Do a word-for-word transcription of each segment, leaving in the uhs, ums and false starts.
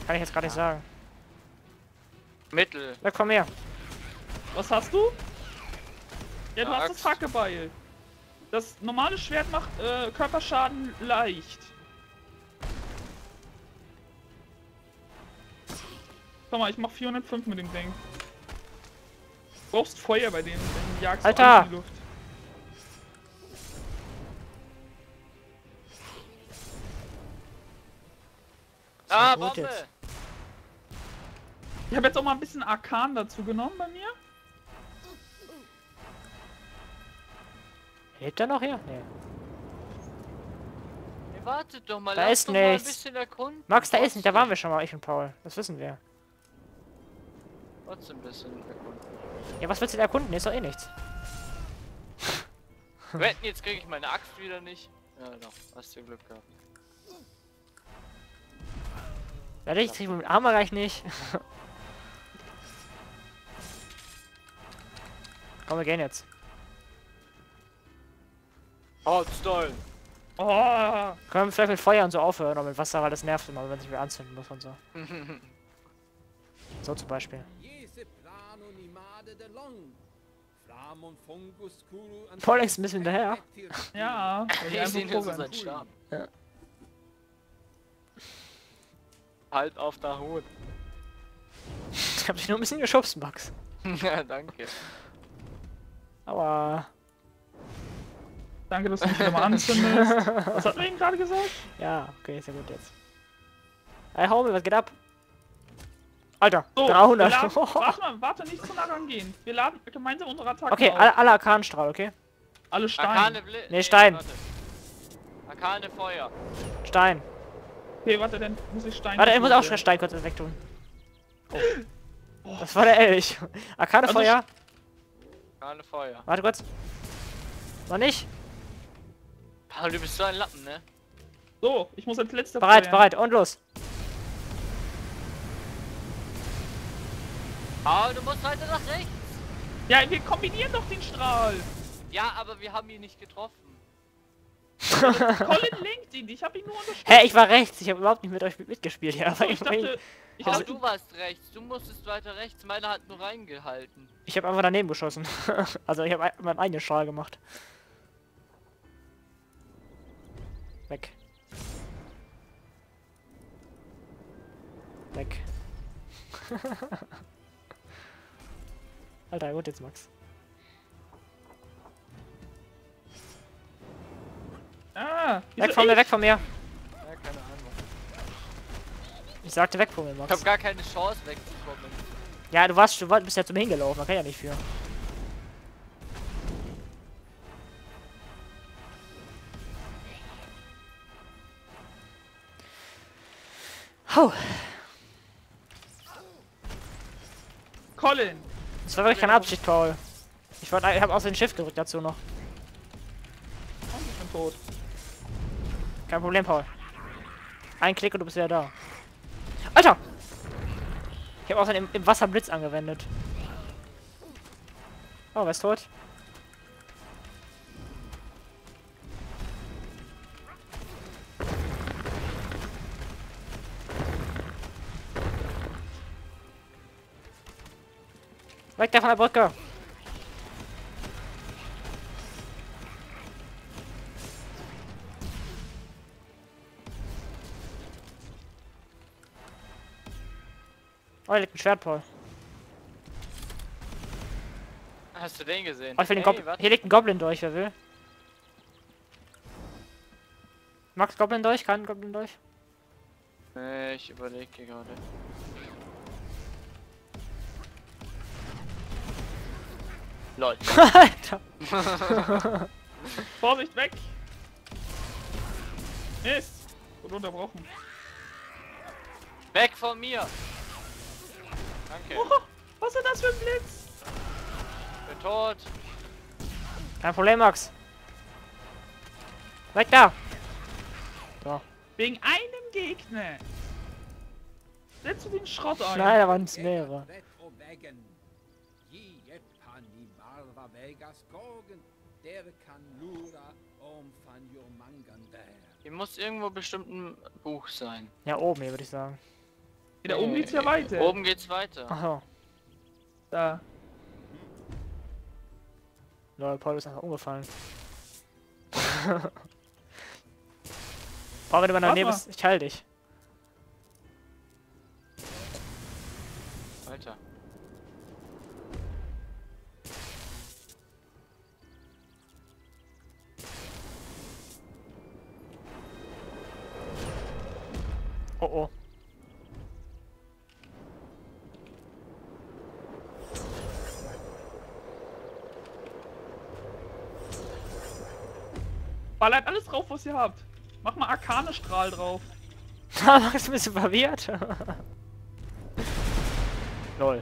Kann ich jetzt gar nicht sagen. Mittel. Weg von mir. Was hast du? Ja, du Eine hast Axt. das Hackebeil. Das normale Schwert macht äh, Körperschaden leicht. Guck mal, ich mach vierhundertfünf mit dem Ding. Du brauchst Feuer bei dem, dann jagst du Alter! alles in die Luft. Ah, gut Bombe! jetzt. Ich habe jetzt auch mal ein bisschen Arkan dazu genommen bei mir. Lebt er noch hier? Nee. Hey, wartet doch mal, Da lass ist doch mal ein nichts. bisschen erkunden. Max, da ist nicht. Da Trotzdem. waren wir schon mal, ich und Paul. Das wissen wir. Trotzdem ein bisschen erkunden. Ja, was willst du denn erkunden? Hier ist doch eh nichts. Wetten, jetzt kriege ich meine Axt wieder nicht. Ja, doch, hast du Glück gehabt. Ja, ich krieg mit dem Armer gleich nicht. Komm, wir gehen jetzt. Hardstyle! Oh, Können wir vielleicht mit Feuer und so aufhören, oder mit Wasser, weil das nervt immer, wenn man sich wieder anzünden muss und so. So zum Beispiel. Paul ist ein bisschen hinterher. ja. weil die Ich einfach sehe nur froh so werden. seinen Stab. Ja. Halt auf der Hut. Ich hab dich nur ein bisschen geschubst, Max. Ja, danke. Aber Danke, dass du mich wieder mal anzündest. Was hat man eben gerade gesagt? ja, okay, ist ja gut jetzt. Ey, Homie, was geht ab? Alter, So, dreihundert. wir laden, warte mal, warte, nicht zu nah rangehen. Wir laden gemeinsam unsere Attacken Okay, auf. alle, alle Arkanstrahl, okay? Alle Steine. Arkane Bli Nee, Stein. warte. Arkane Feuer. Stein. Okay, warte, dann muss ich Steine... Warte, ich muss auch schon loswerden. Stein kurz wegtun. Oh. Das war der Elch. Arkane Also Feuer. Arkane Feuer. Warte kurz. Noch nicht? Paul, du bist so ein Lappen, ne? So, ich muss als letzter Bereit, feuern. bereit und los. Paul, du musst weiter nach rechts. Ja, wir kombinieren doch den Strahl. Ja, aber wir haben ihn nicht getroffen. Colin lenkt ihn, ich habe ihn nur unterstützt. Hä, ich war rechts. Ich habe überhaupt nicht mit euch mitgespielt. Ja, So, aber ich dachte... Ich, Paul, dachte, du warst rechts. Du musstest weiter rechts. Meiner hat nur reingehalten. ich habe einfach daneben geschossen. Also ich habe meinen eigenen Strahl gemacht. Weg. Weg. Alter, gut jetzt, Max. ah, wieso Weg von mir, ich? weg von mir. Ja, keine Ahnung. Ich sagte weg von mir, Ich habe Max. gar keine Chance wegzukommen. Ja, du warst, du warst- bist ja zum hingelaufen, man kann ja nicht für. Hau. Colin. Das war wirklich keine Absicht, Paul. Ich wollte, ich habe aus dem Schiff gedrückt dazu noch. Oh, ich bin tot. Kein Problem, Paul. Ein Klick und du bist wieder da. Alter! Ich habe auch im, im Wasser Blitz angewendet. Oh, wer ist tot? Weg da von der Brücke! Oh, hier liegt ein Schwert, Paul. Hast du den gesehen? Oh, ich will den Hey, Gob warte. hier liegt ein Goblin durch, wer will. Max Goblin durch? Kein Goblin durch? Nee, ich überlege gerade. Lol. Alter! Vorsicht, weg. Mist. Wurde unterbrochen. Weg von mir! Danke. Oh, was ist das für ein Blitz? Bin tot. Kein Problem, Max. Weg da! So. Wegen einem Gegner. Setzt du den Schrott ein? Nein, da waren es mehrere. Hier muss irgendwo bestimmt ein Buch sein. Ja, oben hier, würde ich sagen. Da oben geht's ja weiter. Oben geht's weiter. Achso. Da. Lol, Paul ist einfach umgefallen. Paul, wenn du mal daneben bist, ich heil dich. Alter. Oh oh. Ballert alles drauf, was ihr habt. Mach mal Arkane-Strahl drauf. Da war ich ein bisschen verwirrt. Lol.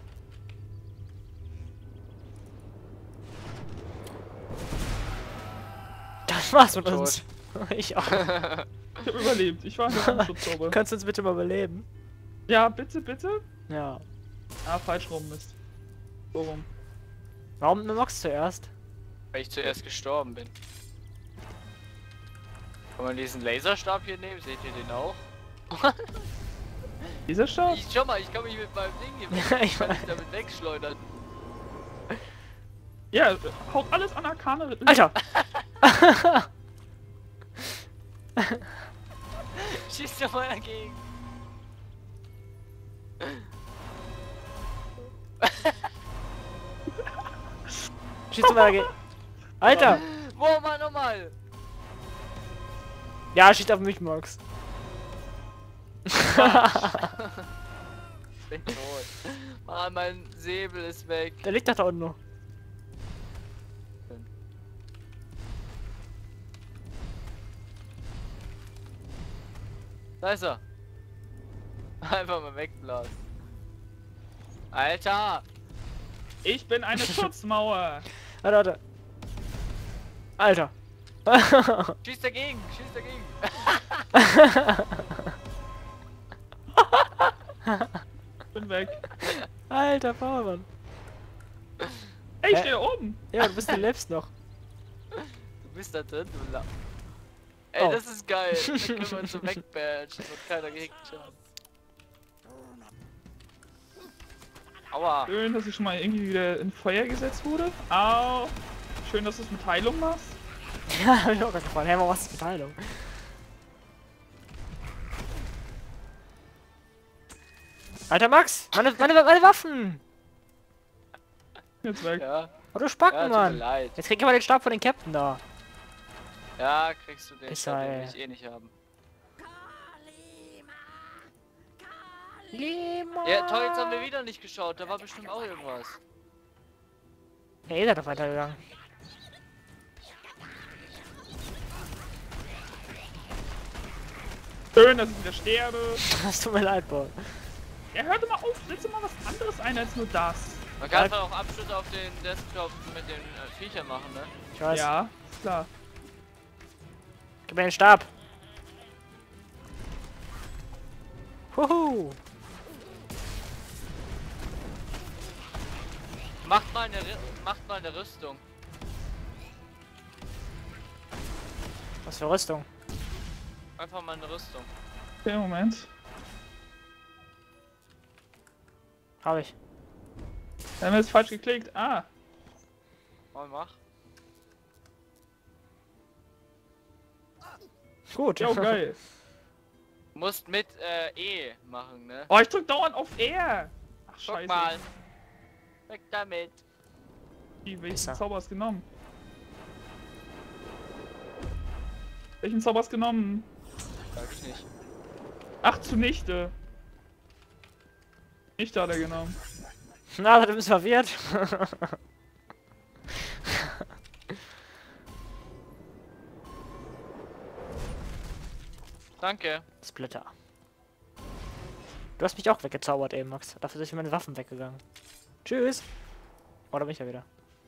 Das war's mit Tot. uns. Ich auch. Ich hab überlebt. Ich war hier am Schutzzauber. Kannst du uns bitte mal beleben? Ja, bitte, bitte. Ja. Ah, falsch rum, Mist. So rum. Warum Mox zuerst? Weil ich zuerst gestorben bin. Kann man diesen Laserstab hier nehmen? Seht ihr den auch? Dieser Stab? Ich, schau mal, ich kann mich mit meinem Ding hier Ja, ich ich kann weiß. mich damit wegschleudern. Ja, haut alles an Arkane. Alter! Schießt doch mal dagegen. Schießt du mal dagegen. Alter! Wo, mal nochmal. Ja, schießt auf mich, Mox. Ich bin tot. Mann, mein Säbel ist weg. Der liegt doch da unten noch. Da ist er. Einfach mal wegblasen. Alter! Ich bin eine Schutzmauer. Warte, warte. Alter! Schieß dagegen! Schieß dagegen! Bin weg. Alter, Powermann. Ey, ich Hä? stehe oben. Ja, du bist, du lebst noch. Du bist da drin, du La. Ey, Oh. das ist geil. Da können wir uns so wegbadgen und keiner gehackt haben. Aua. Schön, dass ich schon mal irgendwie wieder in Feuer gesetzt wurde. Au. Schön, dass du es mit Heilung machst. Ja, hab ich auch gerade gefallen. Hey, mal was ist Beteiligung? Alter Max! Meine, meine, meine Waffen! Jetzt weg. Ja, Oh, du Spacken, ja tut mir Mann! leid. Jetzt krieg ich mal den Stab von den Captain da. Ja, kriegst du den. Ist Ich glaub, er, den ey. will ich eh nicht haben. Lima! Ja, toll, jetzt haben wir wieder nicht geschaut. Da war bestimmt auch irgendwas. Ja, ihr seid doch weitergegangen. Schön, dass ich wieder sterbe. Das tut mir leid, Paul. Ja, hör doch mal auf. Setz doch mal was anderes ein als nur das. Man kann einfach auch Abschnitte auf den Desktop mit den äh, Viechern machen, ne? Ich weiß. Ja, ist klar. Gib mir den Stab. Huhu. Macht mal eine, Ri- macht mal eine Rüstung. Was für Rüstung? Einfach mal eine Rüstung. Okay, Moment. Hab ich. Wir haben jetzt falsch geklickt. Ah. Mal mach. Gut. Jo, geil. Du musst mit äh, E machen, ne? Oh, ich drück dauernd auf R. Ach, Guck scheiße. mal. Weg damit. Wie, welchen Pisser. Zauber hast du genommen? Welchen Zauber hast du genommen? Sag ich nicht. Ach, zunichte. Nicht hat er genommen. Na, du bist verwirrt. Danke. Splitter. Du hast mich auch weggezaubert eben, Max. Dafür sind meine Waffen weggegangen. Tschüss. Oh, da bin ich ja wieder.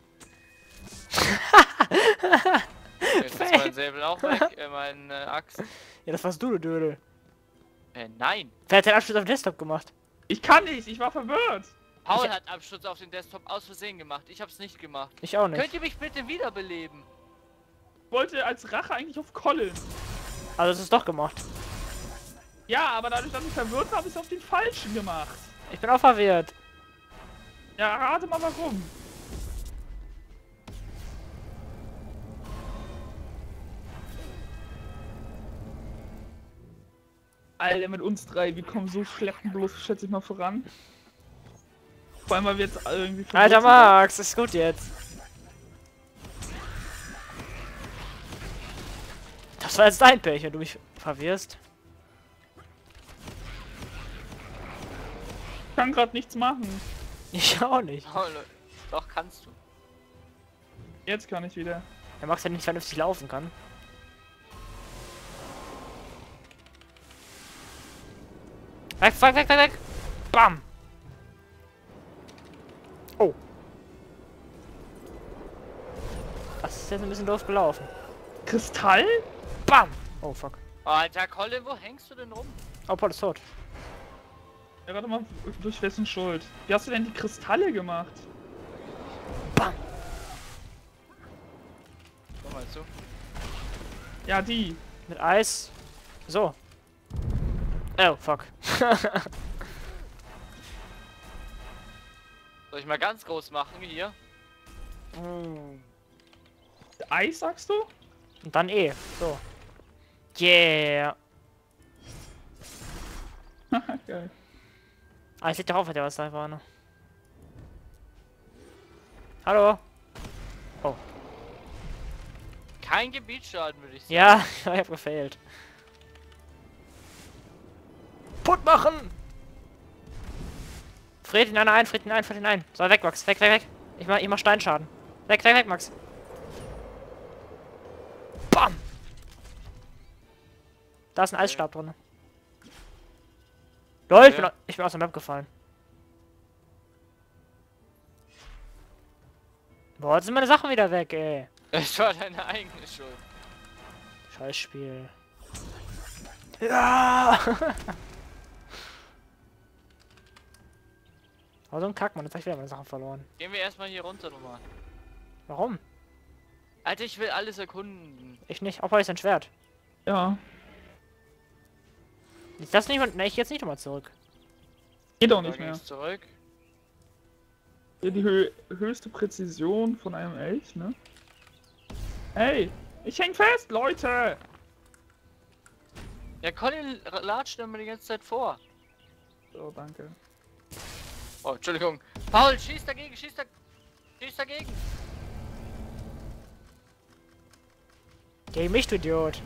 Jetzt ist mein Säbel auch weg, äh, mein äh, Axt. Ja, das warst du, du Dödel. Äh, nein. Wer hat den Abschluss auf dem Desktop gemacht? Ich kann nicht, ich war verwirrt. Paul Ich- hat Absturz auf den Desktop aus Versehen gemacht. Ich hab's nicht gemacht. Ich auch nicht. Könnt ihr mich bitte wiederbeleben? Ich wollte als Rache eigentlich auf Colin. Also, es ist doch gemacht. Ja, aber dadurch, dass ich verwirrt habe, ist auf den falschen gemacht. Ich bin auch verwirrt. Ja, rate mal warum. Alter, mit uns drei, wir kommen so schleppen bloß, schätze ich mal, voran. Vor allem, weil wir jetzt irgendwie... Alter Max, ist gut jetzt. Das war jetzt dein Pech, wenn du mich verwirrst. Ich kann gerade nichts machen. Ich auch nicht. Oh, Leute. Doch, kannst du. Jetzt kann ich wieder. Der Max ja nicht vernünftig laufen kann. Weg, weg, weg, weg, weg! Bam! Oh. Das ist jetzt ein bisschen doof gelaufen. Kristall? Bam! Oh, fuck. Oh, Alter, Colin, wo hängst du denn rum? Oh, Paul ist tot. Ja, warte mal, durch wessen Schuld? Wie hast du denn die Kristalle gemacht? Bam! Komm mal zu. Ja, die. Mit Eis. So. Oh, fuck. Soll ich mal ganz groß machen hier? Eis, sagst du? Und dann E. So. Yeah. Geil. Ah, ich leg doch auf, der was da war, ne? Hallo? Oh. Kein Gebietsschaden, würde ich sagen. Ja, ich hab gefailt. Put machen! Fried ihn einer ein, fried ihn ein, fried ihn ein. So, weg, Max. Weg, weg, weg. Ich mach, ich mach Steinschaden. Weg, weg, weg, Max. Bam! Da ist ein Eisstab drin. Lol, ich bin, Ja. ich bin aus der Map gefallen. Boah, jetzt sind meine Sachen wieder weg, ey. Es war deine eigene Schuld. Scheiß Spiel. Ja! Aber so ein Kack, Mann. Jetzt hab ich wieder meine Sachen verloren. Gehen wir erstmal hier runter nochmal. Warum? Alter, ich will alles erkunden. Ich nicht. Auch weil ich ein Schwert. Ja. Ich das nicht mal. Ne, ich jetzt nicht nochmal zurück. Geht auch Da nicht mehr. ging's zurück. Hier die hö höchste Präzision von einem Elch, ne? Hey! Ich häng fest, Leute! Ja, Colin latscht immer die ganze Zeit vor. So, danke. Oh, Entschuldigung. Paul, schieß dagegen, schieß, da schieß dagegen. Gegen mich, du Idiot.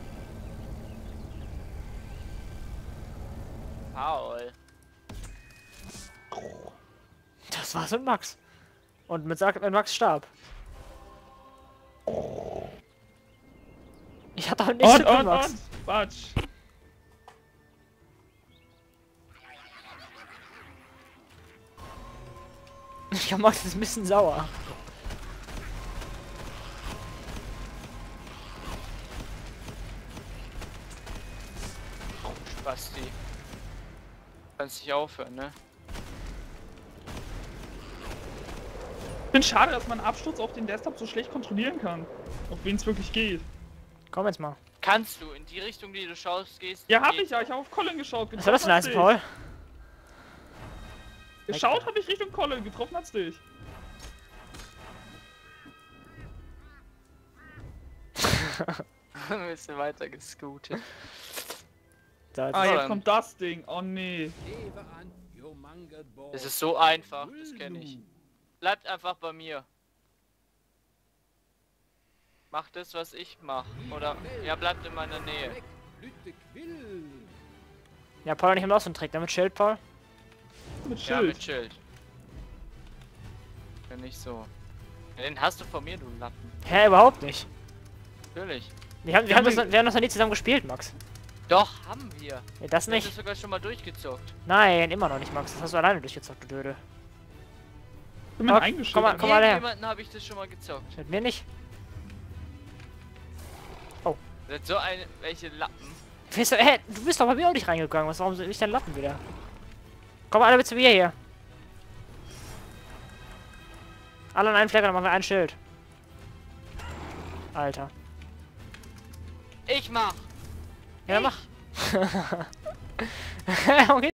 Paul. Das war so ein Max. Und mit, Sa- mit Max starb. Ich hatte auch nicht Und, so viel und, Max. und! Quatsch! Ich glaube, Max ist ein bisschen sauer. Basti. Kannst nicht aufhören, ne? Ich finde schade, dass man Absturz auf den Desktop so schlecht kontrollieren kann. Auf wen es wirklich geht. Komm jetzt mal. Kannst du in die Richtung, die du schaust, gehst. Ja, hab geht- ich ja. Ich habe auf Colin geschaut. Was soll das denn hat's heißen, dich. Paul? Geschaut habe ich Richtung Colin. Getroffen hat's dich. Ein bisschen weiter gescootet. Da, jetzt Ah, So, jetzt dann- kommt das Ding. Oh nee. Es ist so einfach, das kenne ich. Bleibt einfach bei mir. Macht das, was ich mache. Oder, ja, bleibt in meiner Nähe. ja, Paul und ich haben auch so einen Trick. Damit Schild, Paul. Mit Ja, Schild. mit Schild. Ja, nicht so. Ja, den hast du von mir, du Lappen. Hä, überhaupt nicht. Natürlich. Wir haben, wir Ja, haben, das, aber- wir haben das noch nie zusammen gespielt, Max. Doch, haben wir. Ja, das Ich hab nicht. das sogar schon mal durchgezockt. Nein, immer noch nicht, Max. Das hast du alleine durchgezockt, du Döde. Ich bin mir Komm, eingeschrieben. komm mal, komm mal her. Jemanden habe ich das schon mal gezockt. Mit mir nicht. Das sind so eine, welche Lappen. Weißt du, hä, du bist doch bei mir auch nicht reingegangen. Was, warum soll ich dein Lappen wieder? Komm alle mit zu mir hier. Alle an einen Fleck, dann machen wir ein Schild. Alter. Ich mach. Ja, Ich. mach. okay.